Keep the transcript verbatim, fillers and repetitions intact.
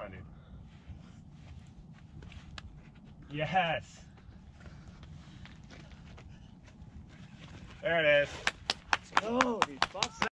Come on, dude. Yes. There it is. Let's go, dude. Fuck.